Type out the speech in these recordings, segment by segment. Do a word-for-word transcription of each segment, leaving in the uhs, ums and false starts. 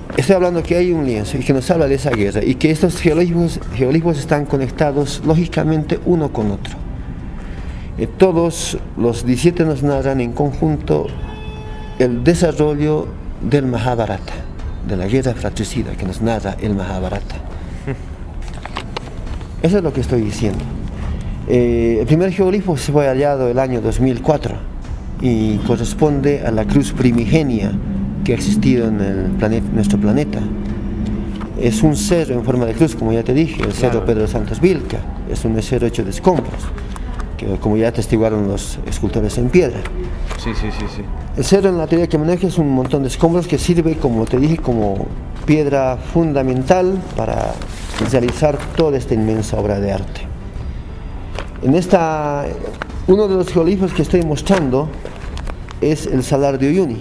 estoy hablando que hay un lienzo y que nos habla de esa guerra y que estos geoglifos, geoglifos están conectados lógicamente uno con otro. Eh, todos los diecisiete nos narran en conjunto el desarrollo del Mahabharata, de la guerra fratricida que nos narra el Mahabharata. Eso es lo que estoy diciendo. Eh, el primer geoglifo se fue hallado el año dos mil cuatro y corresponde a la cruz primigenia que ha existido en el planeta, nuestro planeta. Es un cerro en forma de cruz, como ya te dije, el cerro Pedro Santos Vilca. Es un cerro hecho de escombros, que como ya atestiguaron los escultores en piedra. Sí, sí, sí, sí. El cerro en la teoría que maneja es un montón de escombros que sirve, como te dije, como piedra fundamental para realizar toda esta inmensa obra de arte. En esta, uno de los geoglifos que estoy mostrando es el Salar de Uyuni.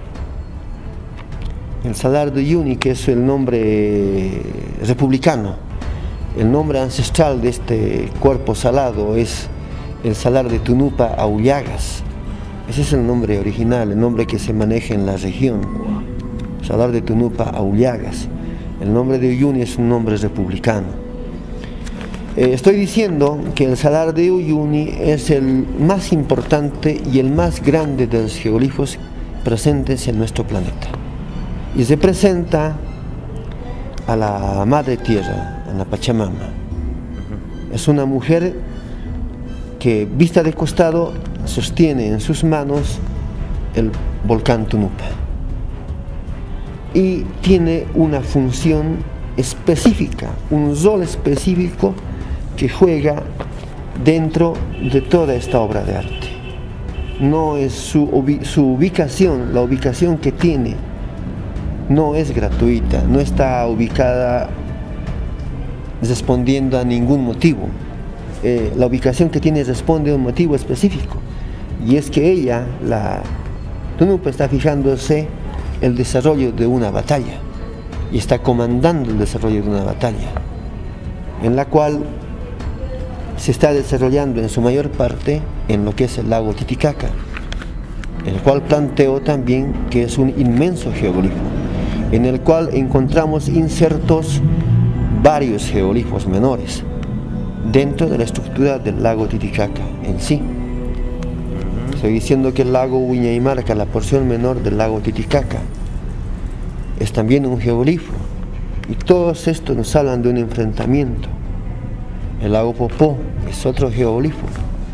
El Salar de Uyuni, que es el nombre republicano, el nombre ancestral de este cuerpo salado es el Salar de Tunupa Aullagas. Ese es el nombre original, el nombre que se maneja en la región. Salar de Tunupa Aullagas. El nombre de Uyuni es un nombre republicano. Eh, estoy diciendo que el Salar de Uyuni es el más importante y el más grande de los geoglifos presentes en nuestro planeta. Y se presenta a la Madre Tierra, a la Pachamama. Es una mujer que, vista de costado, sostiene en sus manos el volcán Tunupa. Y tiene una función específica, un rol específico que juega dentro de toda esta obra de arte. No es su, ubi- su ubicación, la ubicación que tiene, no es gratuita, no está ubicada respondiendo a ningún motivo. Eh, la ubicación que tiene responde a un motivo específico, y es que ella, la Tunupa, está fijándose el desarrollo de una batalla y está comandando el desarrollo de una batalla en la cual se está desarrollando en su mayor parte en lo que es el lago Titicaca, el cual planteo también que es un inmenso geoglifo en el cual encontramos insertos varios geoglifos menores dentro de la estructura del lago Titicaca en sí. Estoy diciendo que el lago Huñaymarca, la porción menor del lago Titicaca, es también un geoglifo, y todos estos nos hablan de un enfrentamiento. El lago Popó es otro geoglifo,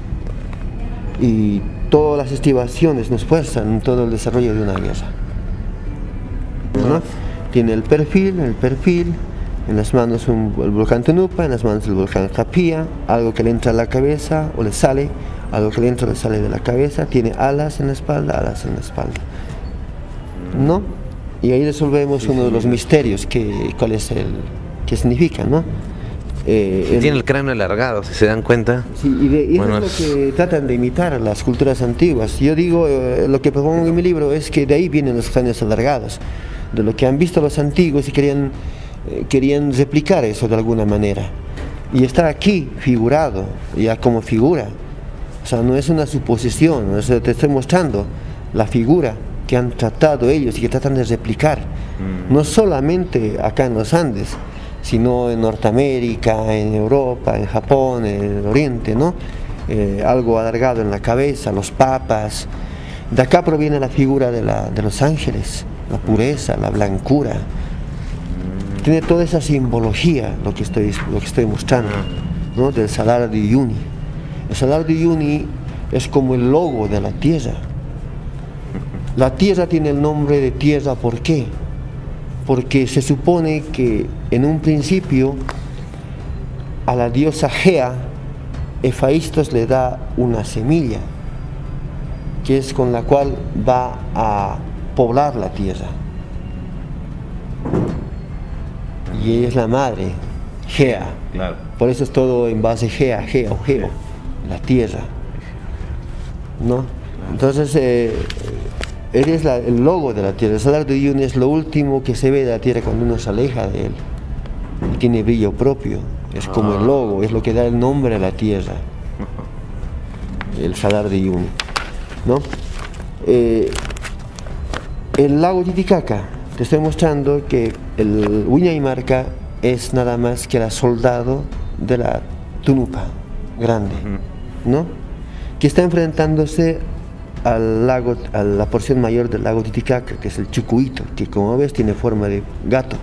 y todas las estribaciones nos muestran en todo el desarrollo de una guerra, ¿no? Tiene el perfil, el perfil, en las manos un, el volcán Tunupa, en las manos el volcán Japía, algo que le entra a la cabeza o le sale, algo que le entra o le sale de la cabeza, tiene alas en la espalda, alas en la espalda, ¿no? Y ahí resolvemos sí, uno sí, de los misterios, que, cuál es el, qué significa, ¿no? Eh, el, tiene el cráneo alargado, si se dan cuenta. Sí, y, de, y bueno, eso es lo que tratan de imitar las culturas antiguas. Yo digo, eh, lo que propongo en mi libro es que de ahí vienen los cráneos alargados, de lo que han visto los antiguos y querían, eh, querían replicar eso de alguna manera. Y está aquí figurado, ya como figura. O sea, no es una suposición, o sea, te estoy mostrando la figura que han tratado ellos y que tratan de replicar, mm. no solamente acá en los Andes, sino en Norteamérica, en Europa, en Japón, en el Oriente, ¿no? Eh, algo alargado en la cabeza, los papas. De acá proviene la figura de, la, de los ángeles, la pureza, la blancura. Tiene toda esa simbología lo que estoy, lo que estoy mostrando, ¿no? Del Salar de Uyuni. El Salar de Uyuni es como el logo de la tierra. La tierra tiene el nombre de tierra, ¿por qué? Porque se supone que en un principio a la diosa Gea, Hefaistos le da una semilla, que es con la cual va a poblar la tierra. Y ella es la madre, Gea. Claro. Por eso es todo en base Gea, Gea o Geo, la tierra, ¿no? Entonces, eh, él es la, el logo de la tierra. El Salar de Uyuni es lo último que se ve de la tierra cuando uno se aleja de él. Y tiene brillo propio, es como el logo, es lo que da el nombre a la tierra. El Salar de Uyuni, ¿no? Eh, el lago Titicaca, te estoy mostrando que el Huñaymarca es nada más que el soldado de la Tunupa grande, uh-huh. ¿no? Que está enfrentándose al lago, a la porción mayor del lago Titicaca, que es el Chucuito, que como ves tiene forma de gato,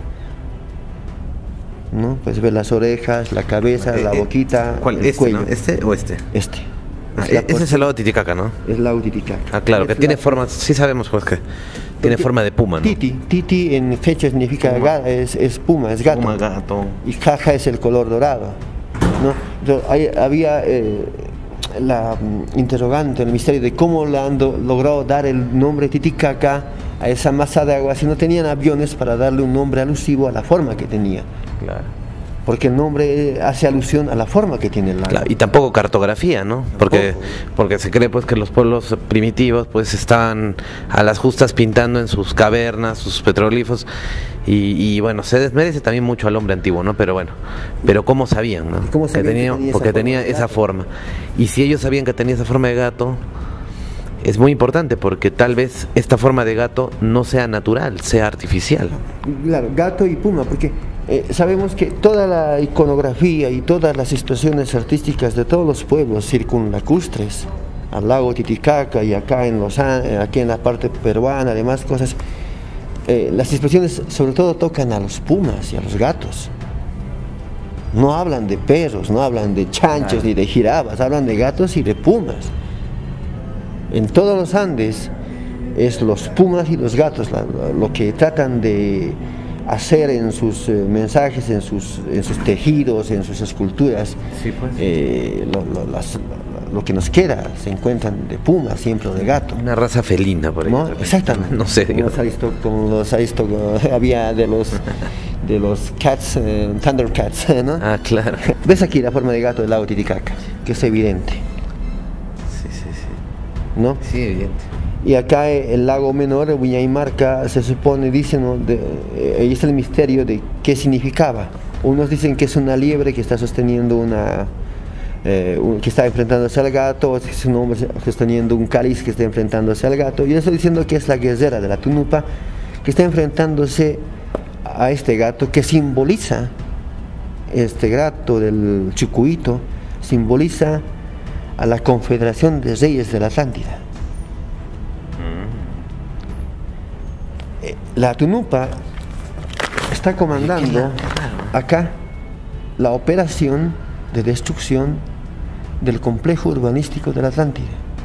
¿no? Puedes ver las orejas, la cabeza, eh, la boquita, ¿cuál? El ¿Este, cuello. ¿no? ¿Este o este? Este. Ah, es ese es el lago Titicaca, ¿no? Es el lago Titicaca. Ah, claro, es que tiene forma, sí sabemos pues que tiene Porque forma de puma, ¿no? Titi, titi en fecha significa puma. Ga, es, es puma, es gato. Puma, gato. Y jaja es el color dorado, ¿no? Entonces, hay, había eh, la um, interrogante, el misterio de cómo le han do, logrado dar el nombre Titicaca a esa masa de agua si no tenían aviones para darle un nombre alusivo a la forma que tenía. Claro. Porque el nombre hace alusión a la forma que tiene el lago. Claro, y tampoco cartografía, ¿no? Porque, porque se cree pues que los pueblos primitivos pues estaban a las justas pintando en sus cavernas, sus petroglifos, y, y bueno, se desmerece también mucho al hombre antiguo, ¿no? Pero bueno, pero ¿cómo sabían, no? ¿Cómo sabían que tenía, que tenía porque esa tenía forma esa forma. Y si ellos sabían que tenía esa forma de gato, es muy importante porque tal vez esta forma de gato no sea natural, sea artificial. Claro, gato y puma, porque eh, sabemos que toda la iconografía y todas las situaciones artísticas de todos los pueblos circunlacustres al lago Titicaca y acá en los aquí en la parte peruana, además cosas, eh, las expresiones sobre todo tocan a los pumas y a los gatos. No hablan de perros, no hablan de chanchos, claro, ni de jirafas, hablan de gatos y de pumas. En todos los Andes es los pumas y los gatos la, lo que tratan de hacer en sus eh, mensajes, en sus, en sus tejidos, en sus esculturas. Sí, pues. eh, lo, lo, las, lo que nos queda se encuentran de puma siempre o de gato. Una raza felina, por ejemplo. ¿No? Exactamente. No sé. Como los aristo, como los aristo, había de los de los cats, eh, Thundercats, ¿no? Ah, claro. ¿Ves aquí la forma de gato del lago Titicaca? Que es evidente. Sí, sí, sí. ¿No? Sí, evidente. Y acá el lago menor, el Huñaymarca, se supone, dicen, ¿no? de, eh, ahí está el misterio de qué significaba. Unos dicen que es una liebre que está sosteniendo una, eh, un, que está enfrentándose al gato, otros que es un hombre sosteniendo un cáliz que está enfrentándose al gato. Yo estoy diciendo que es la guerrera de la Tunupa que está enfrentándose a este gato que simboliza, este gato del Chucuito, simboliza a la Confederación de Reyes de la Atlántida. La Tunupa está comandando acá la operación de destrucción del complejo urbanístico de la Atlántida.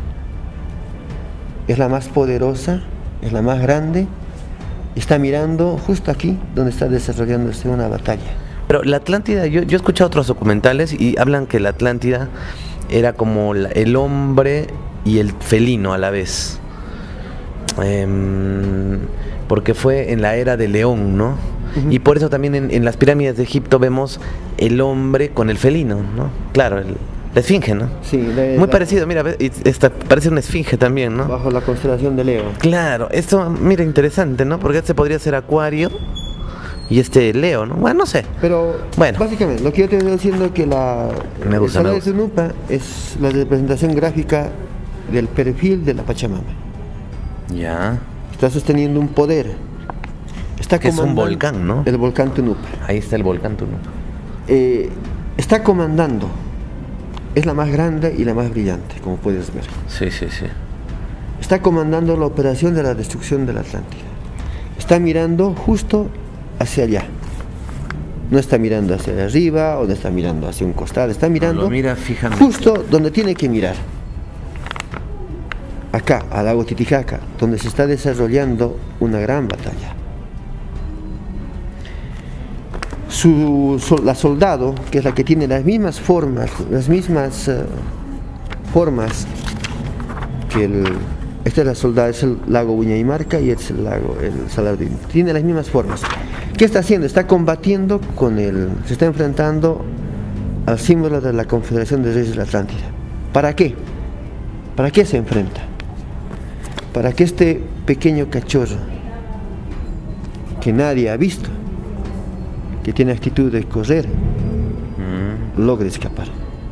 Es la más poderosa, es la más grande, está mirando justo aquí donde está desarrollándose una batalla. Pero la Atlántida, yo, yo he escuchado otros documentales y hablan que la Atlántida era como la, el hombre y el felino a la vez. Eh, porque fue en la era de León, ¿no? Uh-huh. Y por eso también en, en las pirámides de Egipto vemos el hombre con el felino, ¿no? Claro, el, la esfinge, ¿no? Sí, la, muy la, parecido, mira, esta parece una esfinge también, ¿no? Bajo la constelación de Leo. Claro, esto, mira, interesante, ¿no? Porque este podría ser Acuario y este Leo, ¿no? Bueno, no sé. Pero, bueno, básicamente, lo que yo te estoy diciendo es que la me gusta, el me de gusta. Tunupa es la representación gráfica del perfil de la Pachamama. Ya. Está sosteniendo un poder. Está que es un volcán, ¿no? El volcán Tunupa. Ahí está el volcán Tunupa. Eh, está comandando. Es la más grande y la más brillante, como puedes ver. Sí, sí, sí. Está comandando la operación de la destrucción de la Atlántida. Está mirando justo hacia allá. No está mirando hacia arriba o no está mirando hacia un costado. Está mirando no, lo mira fijamente. Justo donde tiene que mirar. Acá, al lago Titicaca, donde se está desarrollando una gran batalla. Su, la soldado, que es la que tiene las mismas formas, las mismas uh, formas que el... Esta es la soldada, es el lago Huñaymarca y este es el lago, el Saladín. Tiene las mismas formas. ¿Qué está haciendo? Está combatiendo con el... Se está enfrentando al símbolo de la Confederación de Reyes de la Atlántida. ¿Para qué? ¿Para qué se enfrenta? Para que este pequeño cachorro que nadie ha visto, que tiene actitud de correr, mm. logre escapar.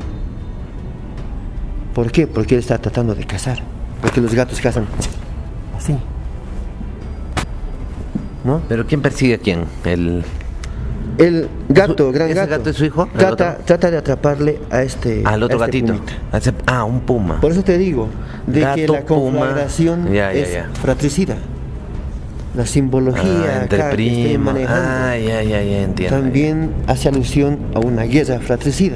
¿Por qué? Porque él está tratando de cazar. Porque los gatos cazan así. ¿no? ¿Pero quién persigue a quién? El... El gato, ¿Su, gran ¿Ese gato. gato es su hijo? Trata, trata de atraparle a este Al otro a este gatito. pumita. A ese- ah, un puma. Por eso te digo, de Gato, que la puma. conflagración Ya, ya, es ya. fratricida. La simbología Ah, entre acá que estoy primos. manejando Ah, ya, ya, ya entiendo. también hace alusión a una guerra fratricida.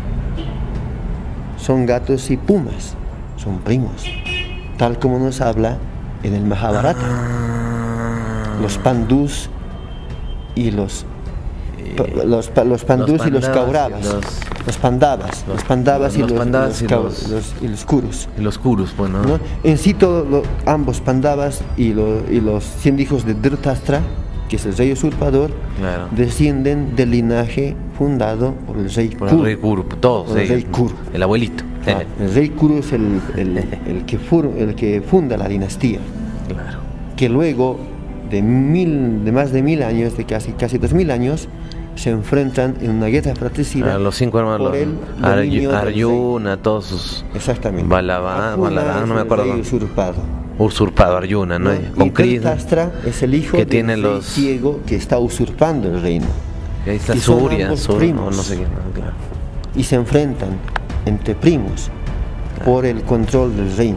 Son gatos y pumas, son primos, tal como nos habla en el Mahabharata. Ah. Los pandús y los pa- los, pa- los pandús Los y los pandavas y kauravas, los- los pandavas, los, pandavas y los los, pandavas los y kau- los- los- y los kurus. Y los kurus, pues, ¿no? ¿No? En sí, todo lo- ambos pandavas y, lo- y los cien hijos de Dhritarashtra, que es el rey usurpador, Claro. descienden del linaje fundado por el rey Por Kuru. el rey Kuru, todos Por el ellos. rey Kuru. El abuelito. Ah, el rey Kuru es el, el- el que fur- el que funda la dinastía, Claro. que luego de mil, de más de mil años, de casi casi dos mil años, se enfrentan en una guerra fratricida. A los cinco hermanos. por el Aryu- dominio del rey. Arjuna, todos sus. Exactamente. Baladán, Arjuna Baladán, es no me el acuerdo. rey usurpado. Usurpado Arjuna, ¿no? ¿no? Con Y Krishna. Dhritarashtra es el hijo que del tiene rey los- ciego que está usurpando el reino. Y ahí está y son Surya, ambos Surya, primos. no, no sé qué. no, claro. Y se enfrentan entre primos por el control del reino.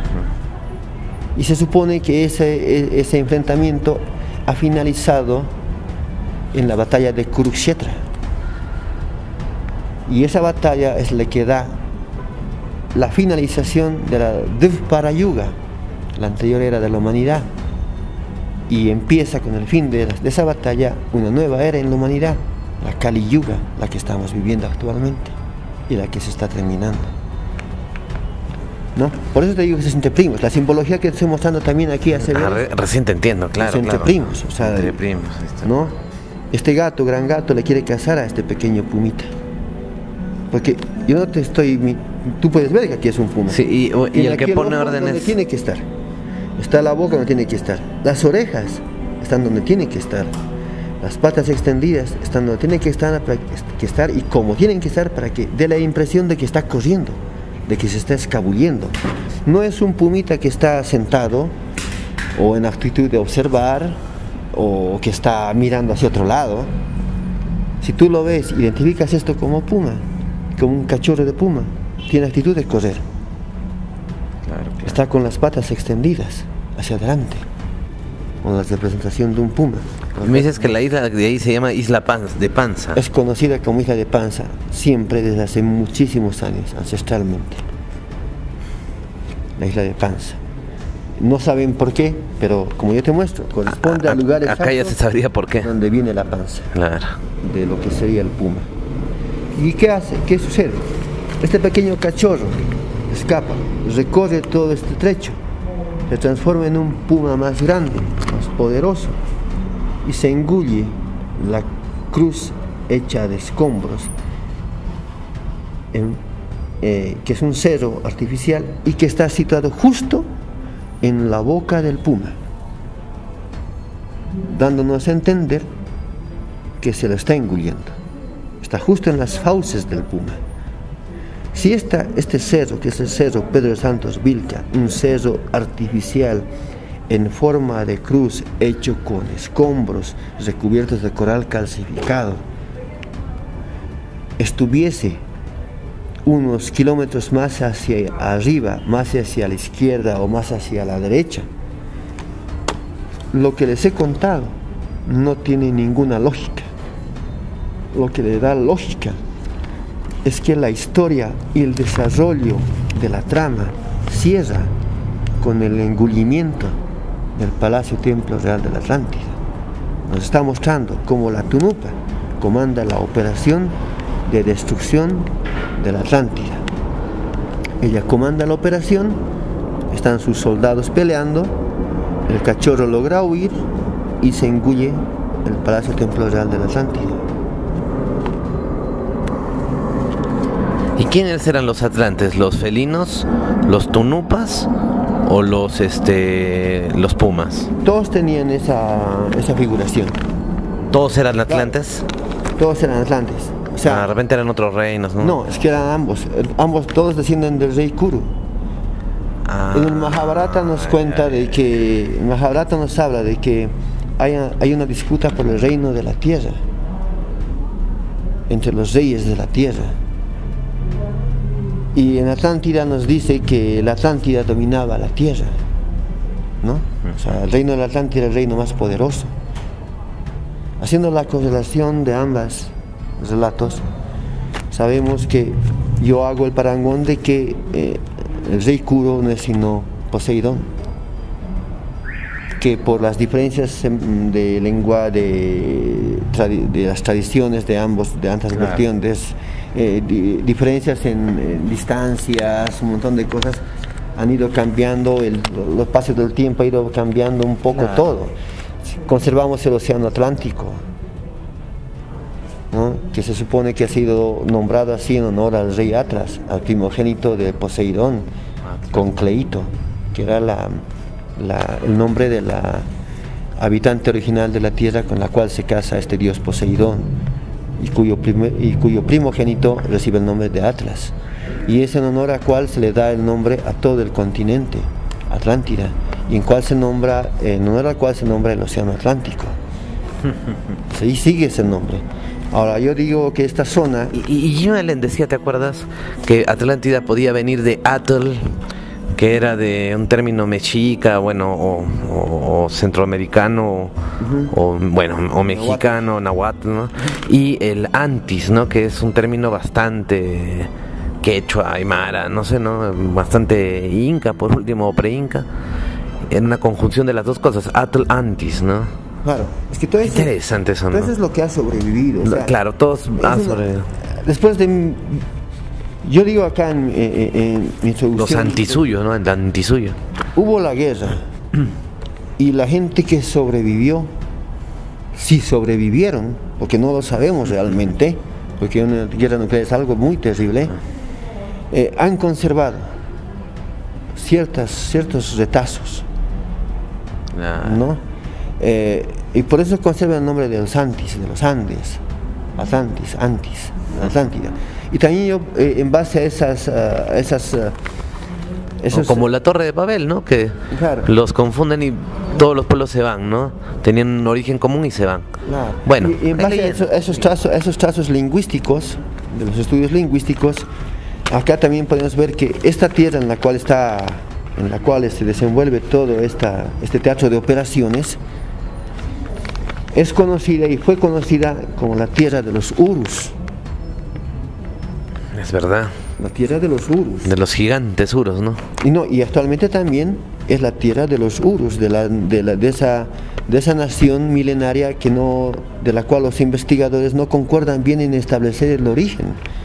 Y se supone que ese, e- ese enfrentamiento ha finalizado en la batalla de Kurukshetra. Y esa batalla es la que da la finalización de la Dvapara Yuga, la anterior era de la humanidad. Y empieza con el fin de, de esa batalla una nueva era en la humanidad, la Kali Yuga, la que estamos viviendo actualmente y la que se está terminando. ¿No? Por eso te digo que es entre primos. La simbología que estoy mostrando también aquí hace Ah, ver re- recién te entiendo, claro. es entre claro. primos. O sea, Entre primos, ahí está. ¿no? Este gato, gran gato, le quiere cazar a este pequeño pumita. Porque yo no te estoy... mi- Tú puedes ver que aquí es un puma. Sí, y, o- y Tiene el que aquí pone ojo órdenes. donde tiene que estar. Está la boca donde tiene que estar. Las orejas están donde tienen que estar. Las patas extendidas están donde tienen que estar, para que estar y como tienen que estar para que dé la impresión de que está corriendo, de que se está escabullendo. No es un pumita que está sentado o en actitud de observar o que está mirando hacia otro lado. Si tú lo ves, identificas esto como puma, como un cachorro de puma, tiene actitud de correr. Claro, claro. Está con las patas extendidas hacia adelante, con la representación de un puma. Me dices que la isla de ahí se llama Isla Panza, de Panza. Es conocida como Isla de Panza, siempre desde hace muchísimos años, ancestralmente. La Isla de Panza. No saben por qué, pero como yo te muestro, corresponde A- al lugar exacto acá ya se sabría por qué. donde viene la panza Claro. de lo que sería el puma. ¿Y qué hace? ¿Qué sucede? Este pequeño cachorro escapa, recorre todo este trecho, se transforma en un puma más grande, más poderoso, y se engulle la cruz hecha de escombros, en- eh, que es un cerro artificial y que está situado justo en la boca del puma, dándonos a entender que se lo está engullendo. Está justo en las fauces del puma. Si esta, este cerro, que es el cerro Pedro Santos Vilca, un cerro artificial en forma de cruz hecho con escombros recubiertos de coral calcificado, estuviese unos kilómetros más hacia arriba, más hacia la izquierda o más hacia la derecha, lo que les he contado no tiene ninguna lógica. Lo que le da lógica es que la historia y el desarrollo de la trama cierra con el engullimiento del Palacio Templo Real de la Atlántida. Nos está mostrando cómo la Tunupa comanda la operación de destrucción de la Atlántida. Ella comanda la operación, están sus soldados peleando, el cachorro logra huir y se engulle el Palacio Templo Real de la Atlántida. ¿Y quiénes eran los atlantes? ¿Los felinos? ¿Los tunupas? ¿O los este los pumas? Todos tenían esa, esa figuración, ¿Todos eran atlantes? todos eran atlantes. O sea, Ah, de repente eran otros reinos, ¿no? no, es que eran ambos, ambos todos descienden del rey Kuru. Ah, En el Mahabharata nos ay, cuenta ay, de que, el Mahabharata nos habla de que hay, hay una disputa por el reino de la tierra, entre los reyes de la tierra. Y en Atlántida nos dice que la Atlántida dominaba la tierra, ¿no? O sea, el reino de la Atlántida era el reino más poderoso. Haciendo la correlación de ambos relatos, sabemos que yo hago el parangón de que eh, el rey Kuro no es sino Poseidón, que por las diferencias de lengua, de, de las tradiciones de ambos, de ambas claro. vertientes, eh, di, diferencias en, en distancias, un montón de cosas, han ido cambiando, el, los pasos del tiempo ha ido cambiando un poco claro. todo. Conservamos el océano Atlántico, ¿no? Que se supone que ha sido nombrado así en honor al rey Atlas, al primogénito de Poseidón, Atlas. Con Cleito, que era la, la, el nombre de la habitante original de la tierra con la cual se casa este dios Poseidón, y cuyo, primer, y cuyo primogénito recibe el nombre de Atlas, y es en honor a cual se le da el nombre a todo el continente, Atlántida, y en cual se nombra, en honor al cual se nombra el océano Atlántico. Ahí sigue ese nombre. Ahora yo digo que esta zona... Y, y Gimelen decía, ¿te acuerdas? Que Atlántida podía venir de Atl, que era de un término mexica, bueno, o, o, o centroamericano, uh-huh. o bueno, o mexicano, nahuatl, ¿no? Y el Antis, ¿no? Que es un término bastante quechua, aymara, no sé, ¿no? Bastante inca, por último, o pre-inca. En una conjunción de las dos cosas, Atl Antis, ¿no? Claro, es que todo eso, interesante eso, ¿no? Eso es lo que ha sobrevivido. O sea, claro, todos han sobrevivido. Después de, yo digo acá en, en, en mi introducción, los antisuyos, ¿no? El antisuyo. Hubo la guerra y la gente que sobrevivió, si sobrevivieron, porque no lo sabemos realmente, porque una guerra nuclear es algo muy terrible, eh, han conservado ciertas, ciertos retazos, ah. ¿no? Eh, y por eso conserva el nombre de los Antis, de los Andes, Atlantis, Antis, Atlántida. Y también yo, eh, en base a esas, uh, esas, uh, esos, como la Torre de Babel, ¿no? Que claro. los confunden y todos los pueblos se van, ¿no? Tenían un origen común y se van. Claro. Bueno, y, y en base a esos, esos, trazos, esos trazos lingüísticos, de los estudios lingüísticos, acá también podemos ver que esta tierra en la cual está, en la cual se desenvuelve todo esta, este teatro de operaciones, es conocida y fue conocida como la tierra de los Urus. Es verdad. La tierra de los Urus. De los gigantes Urus, ¿no? Y no, y actualmente también es la tierra de los Urus, de la, de la, de esa, de esa nación milenaria que no, de la cual los investigadores no concuerdan bien en establecer el origen.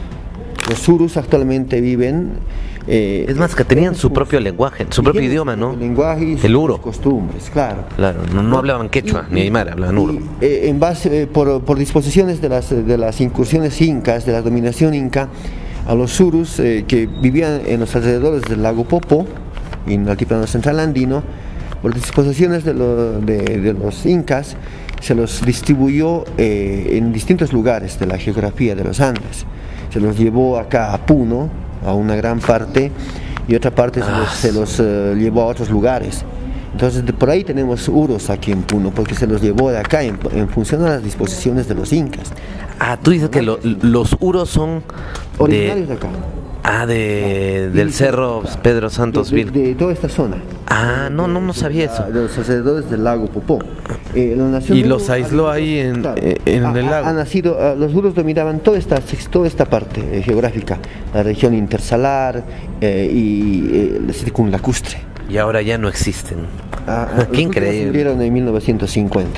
Los Urus actualmente viven. Eh, es más, que tenían su propio lenguaje, su propio idioma, ¿no? El lenguaje y el uro. Costumbres, claro. Claro, no, no hablaban quechua y, ni aymara, hablaban uro. Y, eh, en base, eh, por, por disposiciones de las, de las incursiones incas, de la dominación inca, a los Urus eh, que vivían en los alrededores del lago Popo, en el altiplano central andino, por disposiciones de, lo, de, de los incas, se los distribuyó eh, en distintos lugares de la geografía de los Andes. Se los llevó acá a Puno, a una gran parte, y otra parte ah, se los, se los uh, llevó a otros lugares. Entonces de por ahí tenemos Urus aquí en Puno, porque se los llevó de acá en, en función a las disposiciones de los incas. Ah, tú dices que lo, los Uros son originarios de, de acá. Ah, de, del cerro Pedro Santos de, de, de toda esta zona. Ah, no, no, no sabía eso. De los alrededores del lago Popó. Eh, la nación y los aisló ahí en, claro, en ha, el lago. Ha nacido, uh, los Uros dominaban toda esta, toda esta parte eh, geográfica, la región intersalar eh, y eh, el circunlacustre. Y ahora ya no existen. Ah, ah, Qué increíble. Murieron en mil novecientos cincuenta.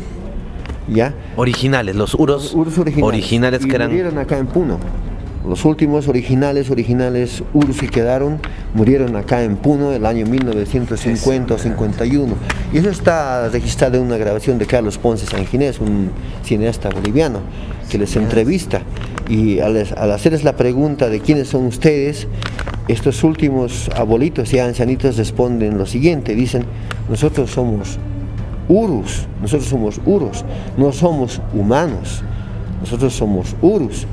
¿Ya? Originales, los Uros, los Uros originales, originales y que eran. Murieron acá en Puno. Los últimos originales, originales Urus que quedaron, murieron acá en Puno el año mil novecientos cincuenta o cincuenta y uno. Y eso está registrado en una grabación de Carlos Ponce Sanginés, un cineasta boliviano, que les entrevista. Y al, al hacerles la pregunta de quiénes son ustedes, estos últimos abuelitos y ancianitos responden lo siguiente, dicen, nosotros somos Urus, nosotros somos Urus, no somos humanos, nosotros somos Urus.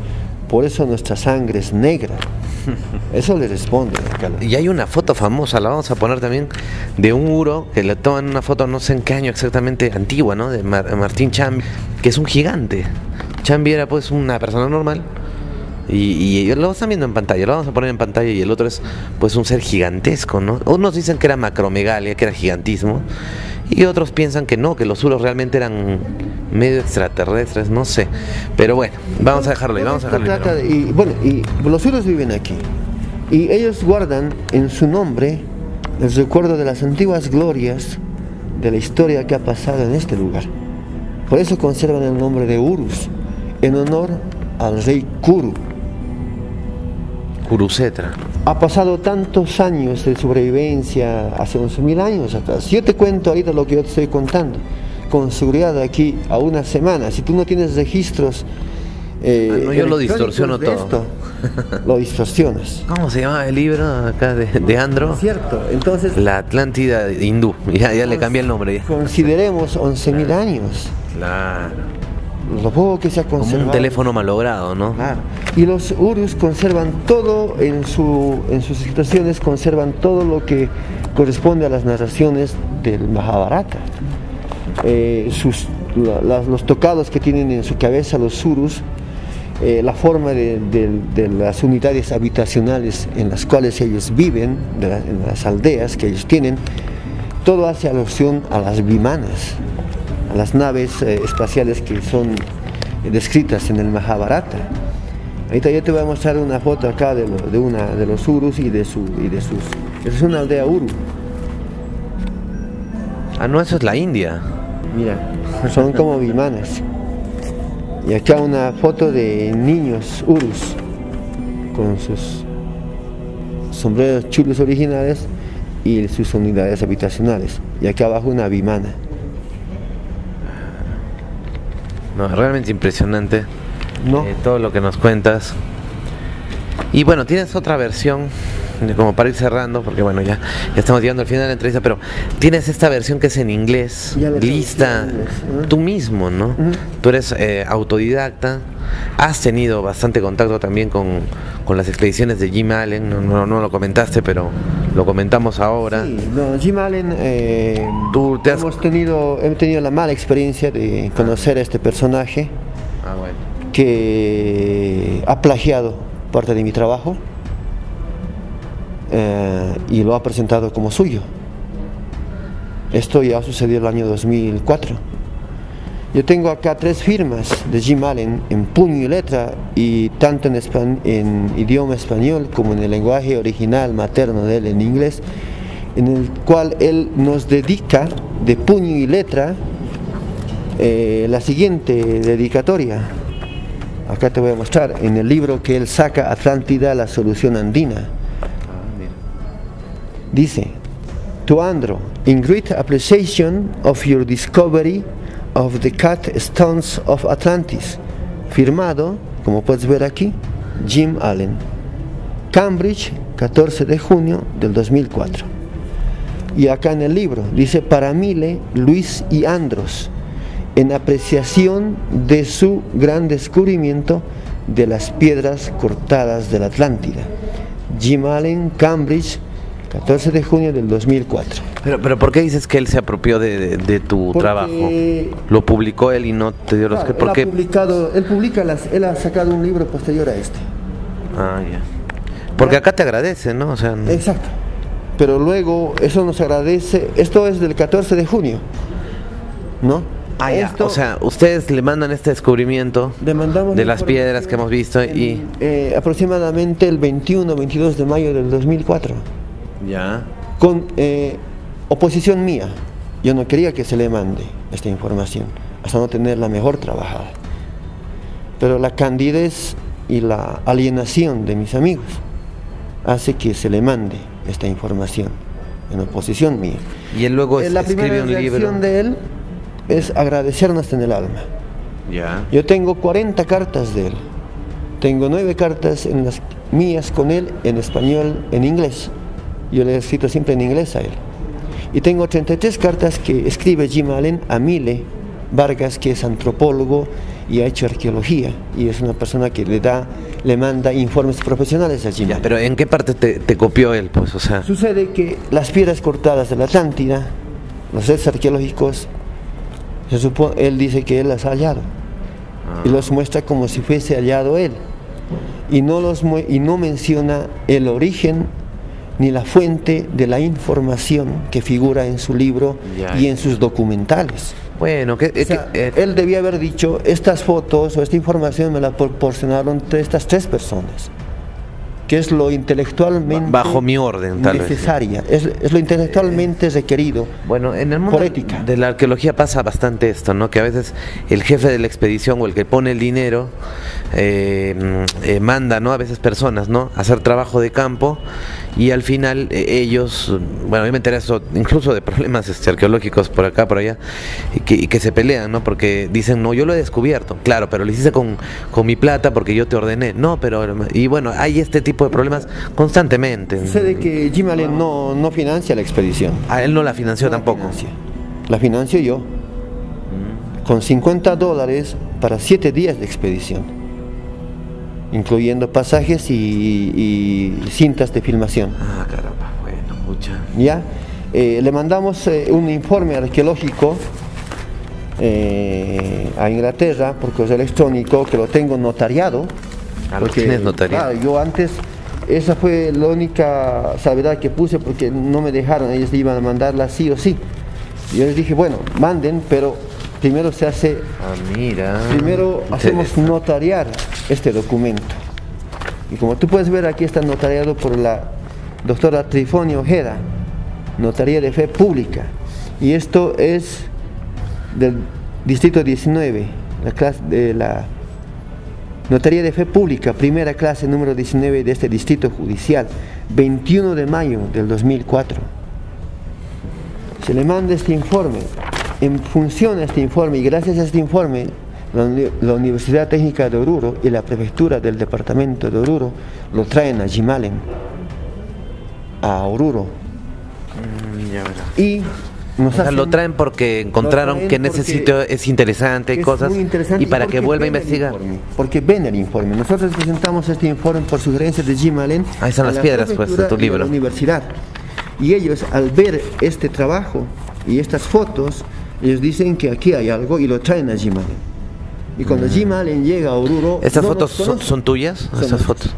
por eso nuestra sangre es negra. Eso le responde. Y hay una foto famosa, la vamos a poner también, de un uro que le toman una foto, no sé en qué año exactamente, antigua, ¿no? De Mar Martín Chambi, que es un gigante. Chambi era pues una persona normal y, y lo están viendo en pantalla, lo vamos a poner en pantalla, y el otro es pues un ser gigantesco, ¿no? Unos dicen que era macromegalia, que era gigantismo, y otros piensan que no, que los uros realmente eran medio extraterrestres, no sé. Pero bueno, vamos a dejarlo ahí, vamos a dejarlo ahí. De, y, bueno, y los uros viven aquí. Y ellos guardan en su nombre el recuerdo de las antiguas glorias de la historia que ha pasado en este lugar. Por eso conservan el nombre de Urus, en honor al rey Kuru. Kurusetra. Ha pasado tantos años de sobrevivencia, hace once mil años atrás. Yo te cuento ahorita lo que yo te estoy contando, con seguridad de aquí a una semana. Si tú no tienes registros, eh, ah, no, yo lo distorsiono todo. Esto, lo distorsionas. ¿Cómo se llama el libro acá de, de Andro? Cierto, entonces... La Atlántida hindú, ya, ya le cambié el nombre. Ya. Consideremos once mil años. Claro. Lo poco que se ha conservado. Como un teléfono malogrado, ¿no? Claro. Y los Urus conservan todo, en, su, en sus situaciones conservan todo lo que corresponde a las narraciones del Mahabharata. Eh, sus, la, la, los tocados que tienen en su cabeza los Urus, eh, la forma de, de, de las unidades habitacionales en las cuales ellos viven, de la, en las aldeas que ellos tienen, todo hace alusión a las vimanas, a las naves eh, espaciales que son eh, descritas en el Mahabharata. Ahorita yo te voy a mostrar una foto acá de, lo, de una de los Urus y de su y de sus. Es una aldea Uru. Ah, no, eso es la India. Mira, son como vimanas. Y acá una foto de niños Urus con sus sombreros chulos originales y sus unidades habitacionales. Y acá abajo una vimana. No, realmente impresionante. No. Eh, todo lo que nos cuentas. Y bueno, tienes otra versión, como para ir cerrando, porque bueno, ya, ya estamos llegando al final de la entrevista, pero tienes esta versión que es en inglés, lista, en inglés, ¿no? Tú mismo, ¿no? Uh-huh. Tú eres eh, autodidacta, has tenido bastante contacto también con, con las expediciones de Jim Allen, no, no, no lo comentaste, pero lo comentamos ahora. Sí, no, Jim Allen, eh, ¿Tú te has... hemos tenido, he tenido la mala experiencia de conocer a este personaje. Ah, bueno. Que ha plagiado parte de mi trabajo eh, y lo ha presentado como suyo. Esto ya sucedió el año dos mil cuatro. Yo tengo acá tres firmas de Jim Allen en puño y letra, y tanto en, espan en idioma español como en el lenguaje original materno de él, en inglés, en el cual él nos dedica de puño y letra eh, la siguiente dedicatoria. Acá te voy a mostrar, en el libro que él saca, Atlántida, la solución andina. Dice: To Andro, in great appreciation of your discovery of the cat stones of Atlantis. Firmado, como puedes ver aquí, Jim Allen. Cambridge, catorce de junio del dos mil cuatro. Y acá en el libro dice: para Mile, Luis y Andros, en apreciación de su gran descubrimiento de las piedras cortadas de la Atlántida. Jim Allen, Cambridge, catorce de junio del dos mil cuatro. Pero, pero ¿por qué dices que él se apropió de, de, de tu Porque, trabajo? ¿Lo publicó él y no te dio los claro, que? ¿Por él qué? Ha publicado, él publica las, él ha sacado un libro posterior a este. Ah, ya. Porque acá te agradece, ¿no? O sea, no... Exacto. Pero luego eso nos agradece. Esto es del catorce de junio, ¿no? Ah, ya. Esto, o sea, ustedes le mandan este descubrimiento de las piedras que hemos visto en, y... Eh, aproximadamente el veintiuno o veintidós de mayo del dos mil cuatro. Ya. Con eh, oposición mía. Yo no quería que se le mande esta información, hasta no tenerla mejor trabajada. Pero la candidez y la alienación de mis amigos hace que se le mande esta información en oposición mía. Y él luego eh, la escribe un libro. La primera reacción de él es agradecernos en el alma. Ya. Yo tengo cuarenta cartas de él. Tengo nueve cartas en las mías con él en español, en inglés. Yo le he escrito siempre en inglés a él. Y tengo treinta y tres cartas que escribe Jim Allen a Mile Vargas, que es antropólogo y ha hecho arqueología, y es una persona que le da le manda informes profesionales a G-Malin. Pero ¿en qué parte te, te copió él? Pues, o sea... Sucede que las piedras cortadas de la Atlántida, los restos arqueológicos, se supone, él dice que él las ha hallado. Ah. Y los muestra como si fuese hallado él. Y no, los, y no menciona el origen ni la fuente de la información que figura en su libro ya, y en sus documentales. Bueno, que, o sea, que eh, él debía haber dicho, estas fotos o esta información me la proporcionaron estas tres personas, que es lo intelectualmente bajo mi orden, tal necesaria, vez. es, es lo intelectualmente requerido. Bueno, en el mundo por ética. De la arqueología pasa bastante esto, ¿no? Que a veces el jefe de la expedición o el que pone el dinero eh, eh, manda, ¿no? A veces personas, ¿no? A hacer trabajo de campo y al final eh, ellos, bueno, a mí me interesa incluso de problemas este, arqueológicos por acá, por allá, y que, y que se pelean, ¿no? Porque dicen, no, yo lo he descubierto, claro, pero lo hiciste con, con mi plata porque yo te ordené, no, pero, y bueno, hay este tipo de problemas constantemente. Sucede que G-Malin no, no financia la expedición. A él no la financió no tampoco. La, financia. la financio yo, mm. con cincuenta dólares para siete días de expedición, incluyendo pasajes y, y cintas de filmación. Ah, caramba, bueno, mucha. Ya, eh, le mandamos eh, un informe arqueológico eh, a Inglaterra por correo electrónico, que lo tengo notariado. Ah, porque, ¿tienes notariado? Claro, yo antes, esa fue la única salvedad que puse porque no me dejaron, ellos iban a mandarla sí o sí. Yo les dije, bueno, manden, pero primero se hace, ah, mira. primero hacemos notariar este documento. Y como tú puedes ver, aquí está notariado por la doctora Trifonio Ojeda, Notaría de Fe Pública. Y esto es del distrito diecinueve, la clase de la Notaría de Fe Pública, primera clase número diecinueve de este distrito judicial, veintiuno de mayo del dos mil cuatro. Se le manda este informe. En función a este informe y gracias a este informe, la, la Universidad Técnica de Oruro y la Prefectura del Departamento de Oruro lo traen a G-Malin, a Oruro. Mm, ya verá. Y nos o sea, hacen, lo traen porque encontraron traen que en ese sitio es interesante y cosas, interesante, y para y que vuelva a investigar. Porque ven el informe. Nosotros presentamos este informe por sugerencia de G-Malin. Ahí están las piedras, pues, de tu libro. De la universidad. Y ellos, al ver este trabajo y estas fotos, ellos dicen que aquí hay algo y lo traen a G-Malin. Y cuando mm. G-Malin llega a Oruro... ¿Estas no fotos son, son tuyas? Son ¿Estas fotos?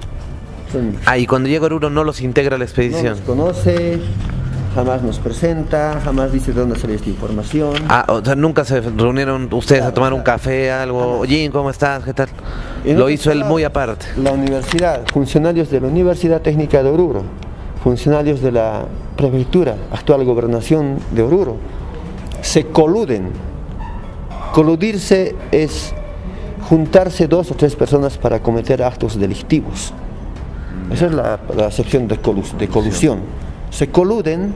Son ah, y cuando llega a Oruro no los integra a la expedición. No los conoce, jamás nos presenta, jamás dice de dónde sale esta información. Ah, o sea, nunca se reunieron ustedes claro, a tomar claro. un café, algo. Oye, ¿cómo estás? ¿Qué tal? Lo hizo él muy aparte. La universidad, funcionarios de la Universidad Técnica de Oruro, funcionarios de la prefectura, actual gobernación de Oruro, se coluden. Coludirse es juntarse dos o tres personas para cometer actos delictivos. Esa es la, la acepción de, colus, de colusión. Se coluden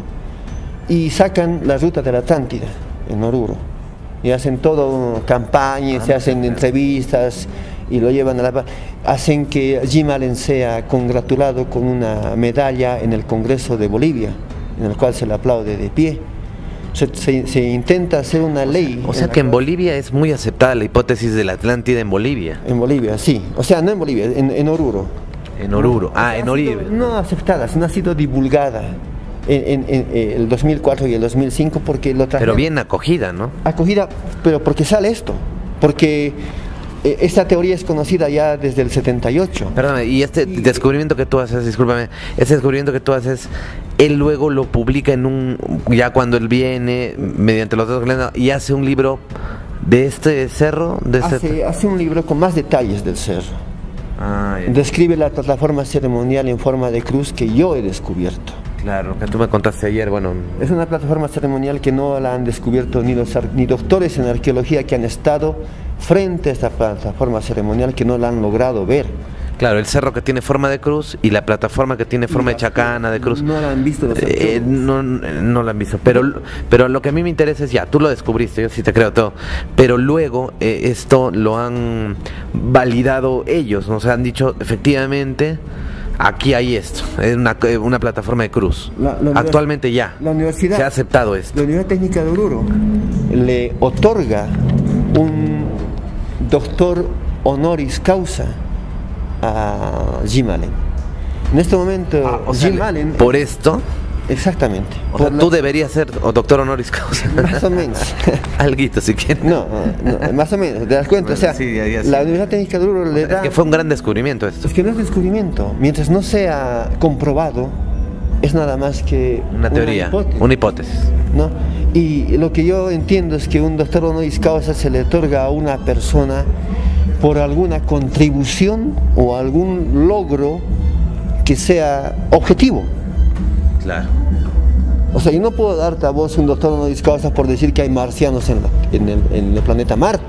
y sacan la ruta de la Atlántida en Oruro. Y hacen todo campaña, se hacen entrevistas y lo llevan a la... Hacen que G-Malin sea congratulado con una medalla en el Congreso de Bolivia, en el cual se le aplaude de pie. Se, se, se intenta hacer una ley. O sea que en Bolivia es muy aceptada la hipótesis de la Atlántida en Bolivia. En Bolivia, sí. O sea, no en Bolivia, en, en Oruro. En Oruro, no, ah, en Oruro. No aceptada, sino ha sido divulgada en, en, en, en el dos mil cuatro y el dos mil cinco porque lo trajeron. Pero bien acogida, ¿no? Acogida, pero porque sale esto. Porque eh, esta teoría es conocida ya desde el setenta y ocho. Perdóname, y este y, descubrimiento que tú haces, discúlpame, este descubrimiento que tú haces, él luego lo publica en un, ya cuando él viene, mediante los datos, y hace un libro de este cerro. De hace, este... hace un libro con más detalles del cerro. Ah, yeah. Describe la plataforma ceremonial en forma de cruz que yo he descubierto. Claro, que tú me contaste ayer, bueno... Es una plataforma ceremonial que no la han descubierto ni los ni doctores en arqueología que han estado frente a esta plataforma ceremonial que no la han logrado ver. Claro, el cerro que tiene forma de cruz y la plataforma que tiene forma de chacana, de cruz. No la han visto los eh, no, no la han visto, pero, pero lo que a mí me interesa es, ya, tú lo descubriste, yo sí te creo todo, pero luego eh, esto lo han validado ellos, ¿no? O sea, han dicho, efectivamente, aquí hay esto, es una, una plataforma de cruz. La, la Actualmente ya la universidad, se ha aceptado esto. La Universidad Técnica de Oruro le otorga un doctor honoris causa a Jim Allen. En este momento, ah, o sea, Jim Allen... ¿Por esto? Exactamente. O sea, tú la... deberías ser o doctor honoris causa. Más o menos. Alguito, si quieres. No, no, más o menos, te das cuenta. Bueno, o sea, sí, ya, ya, sí. La Universidad Técnica de Oruro le o sea, da... Es que fue un gran descubrimiento esto. Es que no es descubrimiento. Mientras no sea comprobado, es nada más que una teoría, una hipótesis. Una hipótesis. ¿No? Y lo que yo entiendo es que un doctor honoris causa se le otorga a una persona por alguna contribución o algún logro que sea objetivo. Claro. O sea, yo no puedo darte a vos un doctor honoris causa por decir que hay marcianos en, la, en, el, en el planeta Marte.